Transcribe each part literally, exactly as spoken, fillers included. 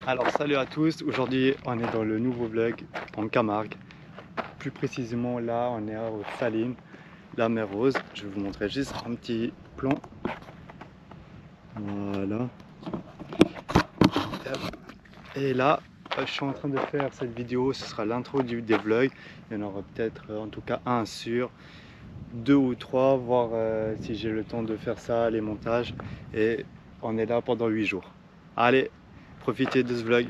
Alors salut à tous, aujourd'hui on est dans le nouveau vlog en Camargue. Plus précisément là on est aux Salines, la mer Rose. Je vais vous montrer juste un petit plan. Voilà. Et là je suis en train de faire cette vidéo, ce sera l'intro des vlogs. Il y en aura peut-être en tout cas un sur deux ou trois, voir euh, si j'ai le temps de faire ça, les montages. Et on est là pendant huit jours. Allez, profitez de ce vlog.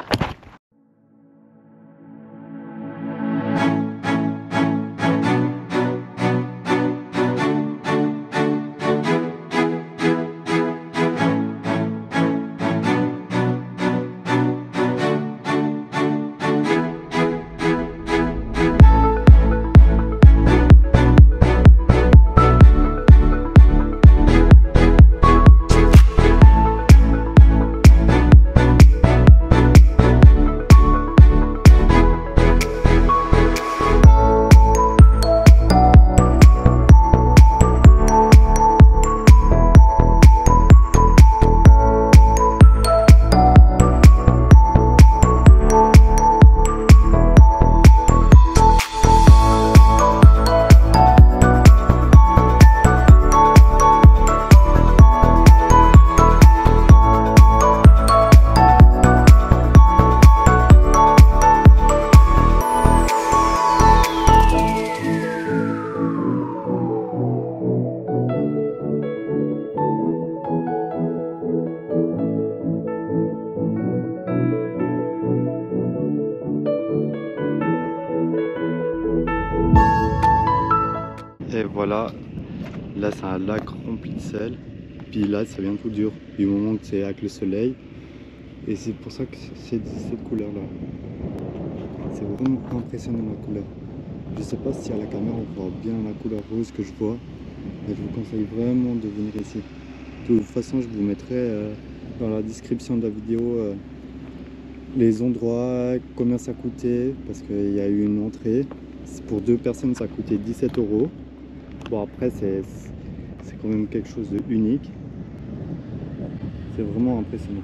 Et voilà, là c'est un lac rempli de sel, puis là ça vient tout dur du moment que c'est avec le soleil, et c'est pour ça que c'est cette couleur là. C'est vraiment impressionnant la couleur. Je sais pas si à la caméra on voit bien la couleur rose que je vois, mais je vous conseille vraiment de venir ici. De toute façon je vous mettrai euh, dans la description de la vidéo euh, les endroits, combien ça coûtait, parce qu'il y a eu une entrée. Pour deux personnes ça coûtait dix-sept euros. Bon après c'est quand même quelque chose de unique. C'est vraiment impressionnant.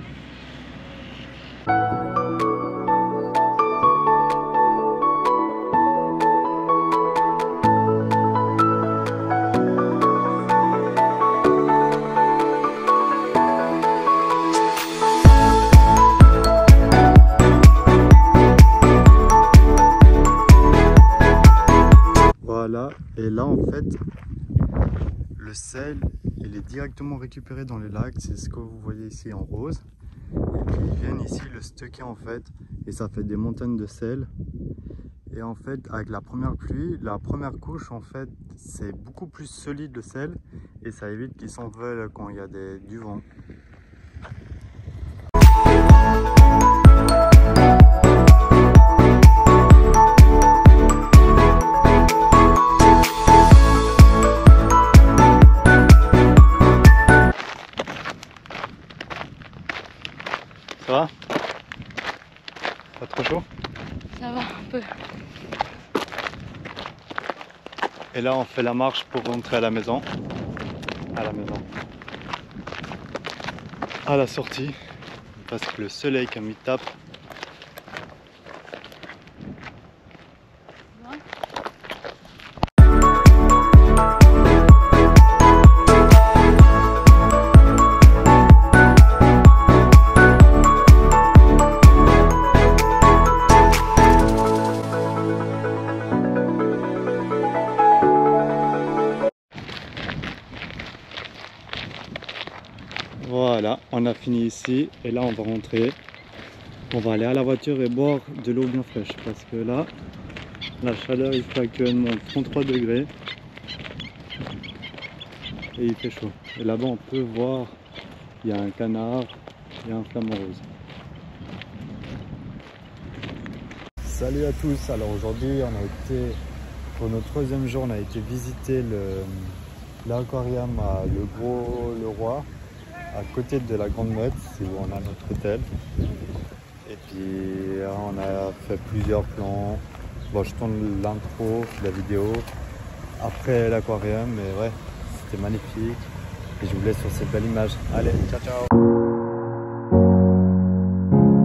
Voilà, et là en fait le sel il est directement récupéré dans les lacs, c'est ce que vous voyez ici en rose, et puis ils viennent ici le stocker en fait, et ça fait des montagnes de sel. Et en fait avec la première pluie, la première couche en fait c'est beaucoup plus solide le sel, et ça évite qu'il s'envole quand il y a des, du vent. Ça va? Pas trop chaud? Ça va un peu. Et là on fait la marche pour rentrer à la maison. À la maison. À la sortie. Parce que le soleil comme il tape. Voilà, on a fini ici et là on va rentrer. On va aller à la voiture et boire de l'eau bien fraîche parce que là, la chaleur il fait actuellement trente-trois degrés et il fait chaud. Et là-bas on peut voir, il y a un canard, il y a un flamant rose. Salut à tous, alors aujourd'hui on a été, pour notre troisième jour, on a été visiter l'aquarium à Le Gros Le Roi, à côté de la Grande Motte, c'est où on a notre hôtel. Et puis on a fait plusieurs plans. Bon, je tourne l'intro de la vidéo après l'aquarium, mais ouais, c'était magnifique. Et je vous laisse sur cette belle image. Allez, ciao ciao.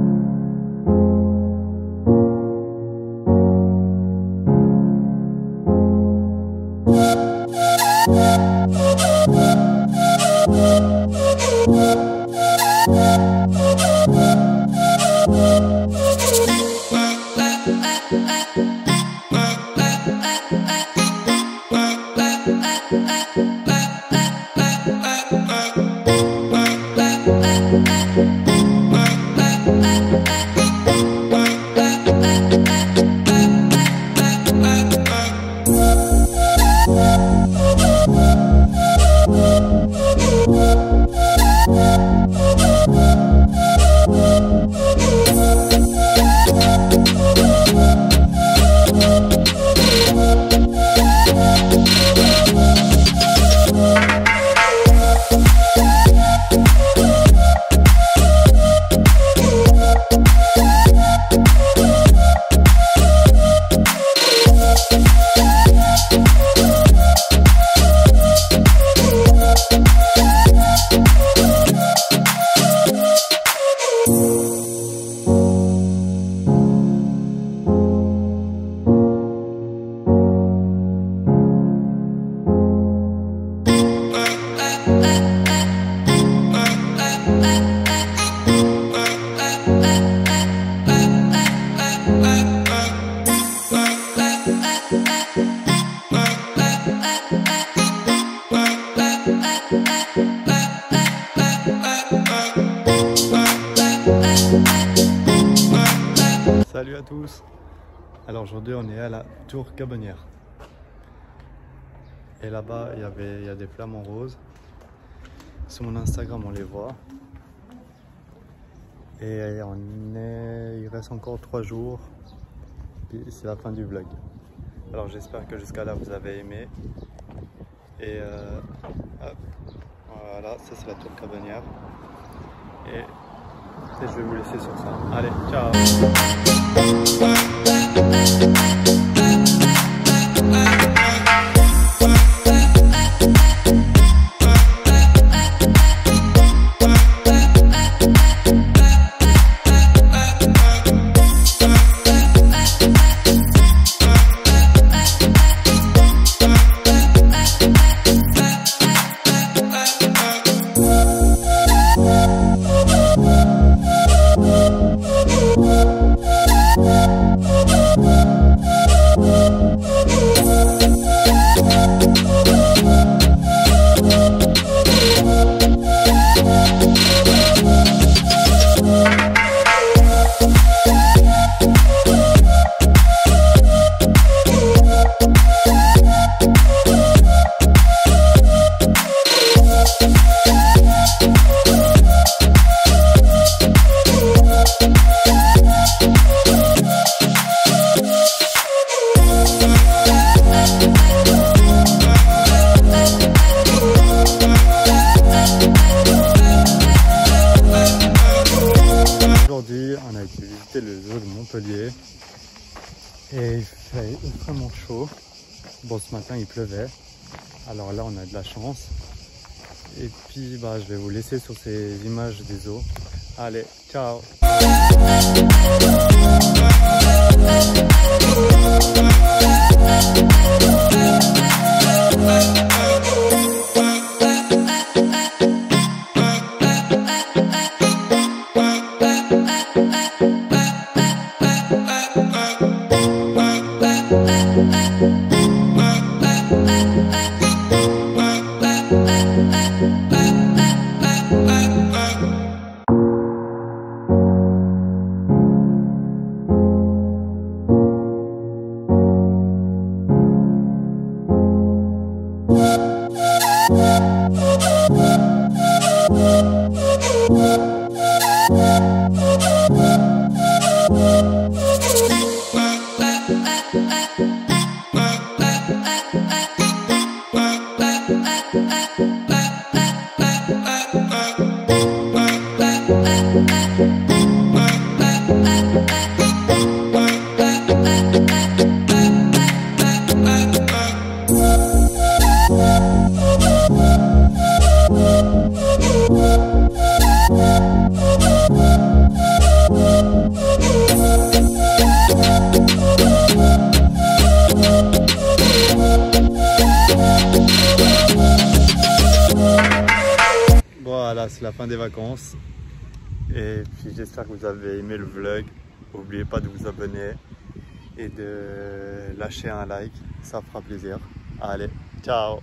Salut à tous. Alors aujourd'hui on est à la Tour Cabonnière. Et là-bas il y avait il y a des flamants roses. Sur mon Instagram on les voit. Et on est, il reste encore trois jours. Puis c'est la fin du vlog. Alors j'espère que jusqu'à là vous avez aimé. Et euh, hop, voilà, ça c'est la Tour Cabonnière. Et, et je vais vous laisser sur ça. Allez, ciao. Aujourd'hui, on a été visiter le zoo de Montpellier et il fait extrêmement chaud. Bon, ce matin il pleuvait, alors là on a de la chance. Et puis bah, je vais vous laisser sur ces images des zoos. Allez, ciao. Voilà, c'est la fin des vacances. Et puis j'espère que vous avez aimé le vlog. N'oubliez pas de vous abonner et de lâcher un like, ça fera plaisir. Allez, ciao.